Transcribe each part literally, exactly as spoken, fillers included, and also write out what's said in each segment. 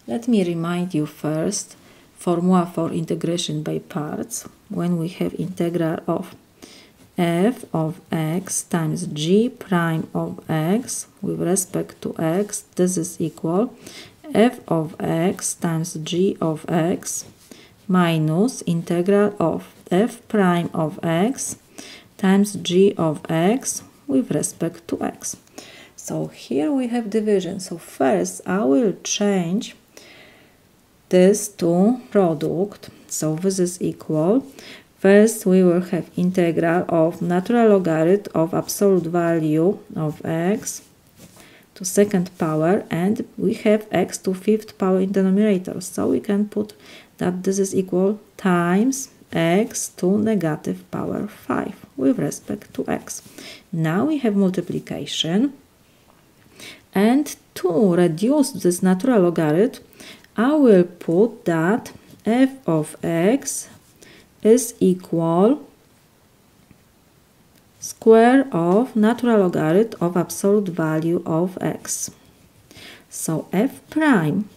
Let me remind you first formula for integration by parts when we have integral of f of x times g prime of x with respect to x. This is equal f of x times g of x minus integral of f prime of x times g of x with respect to x. So here we have division. So first I will change this to product. So this is equal. First we will have integral of natural logarithm of absolute value of x to second power, and we have x to fifth power in the numerator. So we can put that this is equal times x to negative power five with respect to x. Now we have multiplication, and to reduce this natural logarithm I will put that f of x is equal square of natural logarithm of absolute value of x. So f prime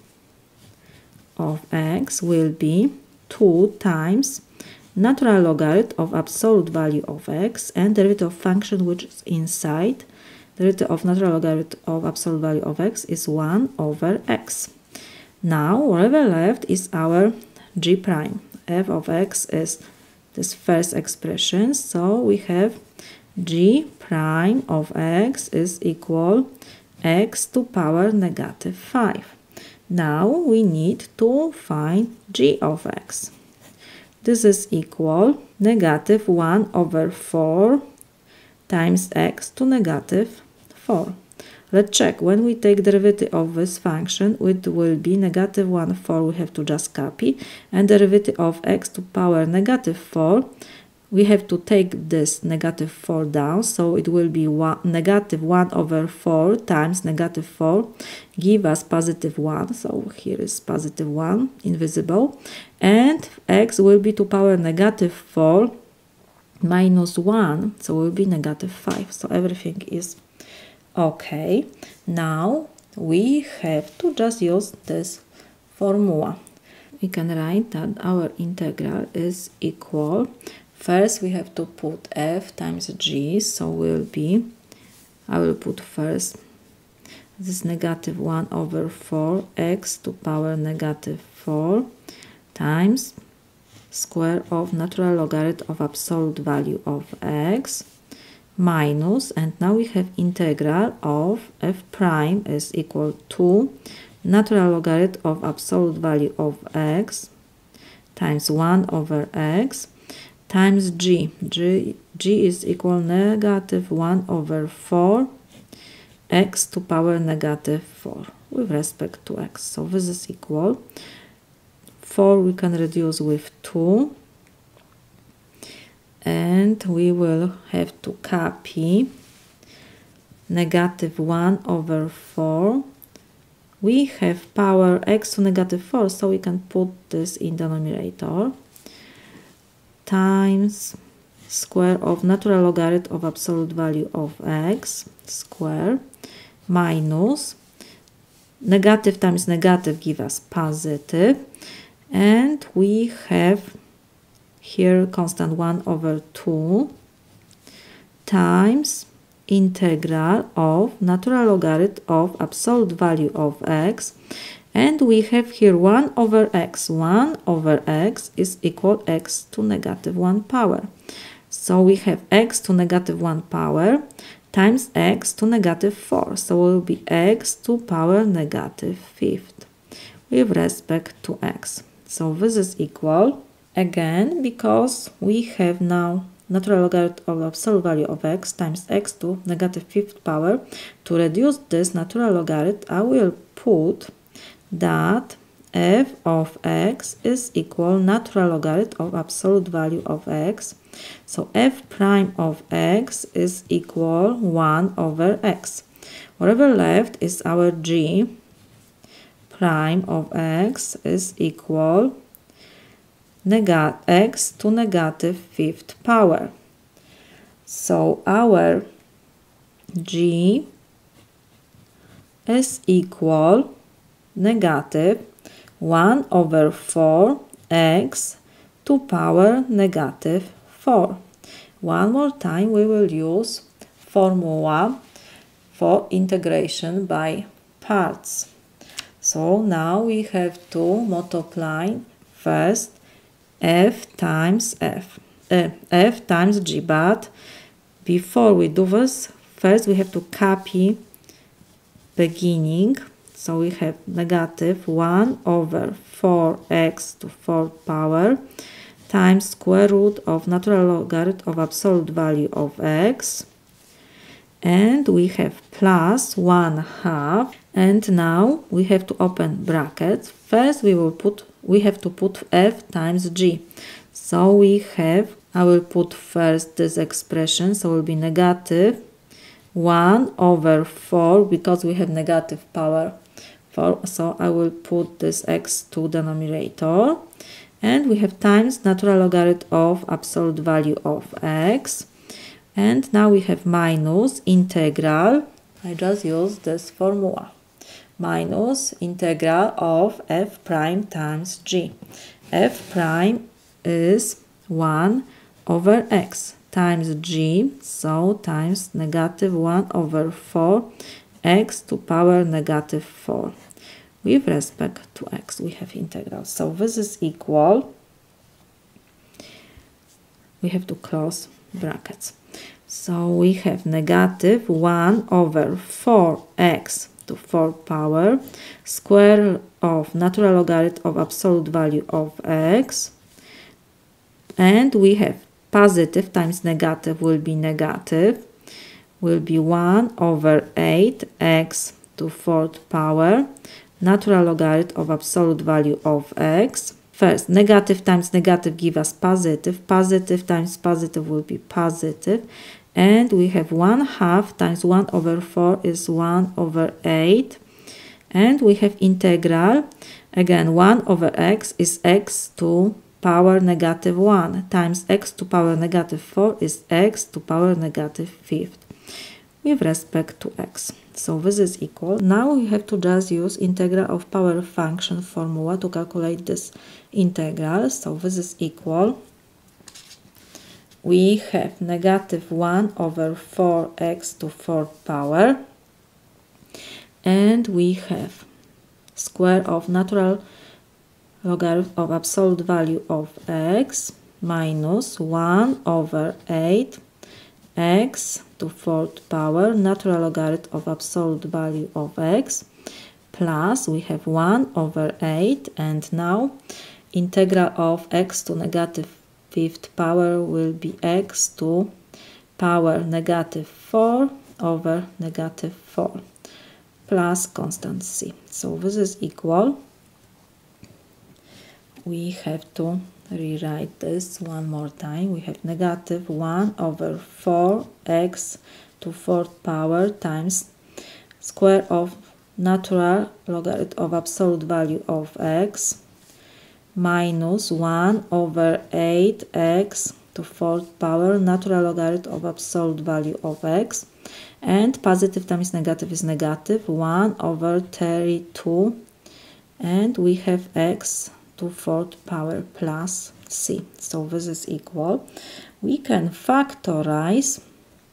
of x will be two times natural logarithm of absolute value of x and derivative of function which is inside. Derivative of natural logarithm of absolute value of x is one over x. Now whatever left is our g prime. F of x is this first expression, so we have g prime of x is equal x to power negative five. Now we need to find g of x. This is equal negative one over four times x to negative four. Let's check. When we take derivative of this function, it will be negative one over four, we have to just copy, and derivative of x to power negative four, we have to take this negative four down, so it will be one, negative one over four times negative four, give us positive one, so here is positive one, invisible, and x will be to power negative four minus one, so will be negative five, so everything is okay. Now we have to just use this formula. We can write that our integral is equal. First we have to put f times g, so will be, I will put first this negative one over four x to power negative four times square of natural logarithm of absolute value of x minus, and now we have integral of f prime is equal to natural logarithm of absolute value of x times one over x times g. g. g is equal negative one over four x to power negative four with respect to x. So this is equal four we can reduce with two, and we will have to copy negative one over four. We have power x to negative four, so we can put this in the numerator, times square of natural logarithm of absolute value of x square minus negative times negative give us positive, and we have here constant one over two times integral of natural logarithm of absolute value of x, and we have here one over x. one over x is equal x to negative one power. So we have x to negative one power times x to negative four. So it will be x to power negative fifth with respect to x. So this is equal, again, because we have now natural logarithm of absolute value of x times x to negative fifth power. To reduce this natural logarithm, I will put that f of x is equal natural logarithm of absolute value of x. So f prime of x is equal one over x. Whatever left is our g prime of x is equal Nega x to negative fifth power. So our g is equal negative one over four x to power negative four. One more time we will use formula for integration by parts. So now we have to multiply first f times f, uh, f times g, but before we do this, first we have to copy beginning. So we have negative one over four x to fourth power times square root of natural logarithm of absolute value of x. And we have plus one half. And now we have to open brackets. First we will put, we have to put f times g. So we have, I will put first this expression, so it will be negative one over four, because we have negative power four, so I will put this x to denominator. And we have times natural logarithm of absolute value of x. And now we have minus integral, I just use this formula, minus integral of f prime times g. F prime is one over x times g, so times negative one over four x to power negative four. With respect to x we have integral, so this is equal, we have to close brackets. So we have negative one over four x to fourth power square of natural logarithm of absolute value of x, and we have positive times negative will be negative, will be one over eight x to fourth power natural logarithm of absolute value of x. First, negative times negative give us positive, positive times positive will be positive, and we have one half times one over four is one over eight, and we have integral, again one over x is x to power negative one times x to power negative four is x to power negative fifth with respect to x. So this is equal. Now we have to just use integral of power function formula to calculate this integral. So this is equal. We have negative one over four x to fourth power, and we have square of natural logarithm of absolute value of x minus one over eight x to fourth power natural logarithm of absolute value of x, plus we have one over eight, and now integral of x to negative fifth power will be x to power negative four over negative four plus constant c. So this is equal. We have to rewrite this one more time. We have negative one over four x to fourth power times square of natural logarithm of absolute value of x minus one over eight x to fourth power natural logarithm of absolute value of x, and positive times negative is negative, one over thirty-two, and we have x to fourth power plus c. So this is equal. We can factorize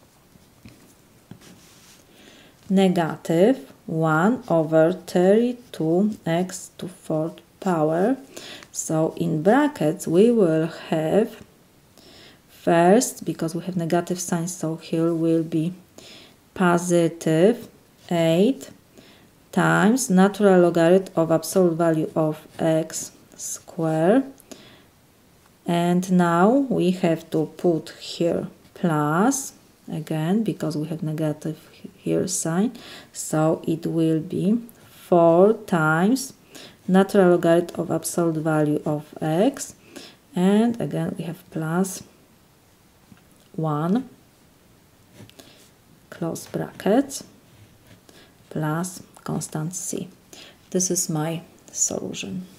negative one over thirty-two x to fourth power. So in brackets we will have first, because we have negative sign, so here will be positive eight times natural logarithm of absolute value of x square, and now we have to put here plus again because we have negative here sign, so it will be four times natural logarithm of absolute value of x, and again we have plus one close brackets plus constant c. This is my solution.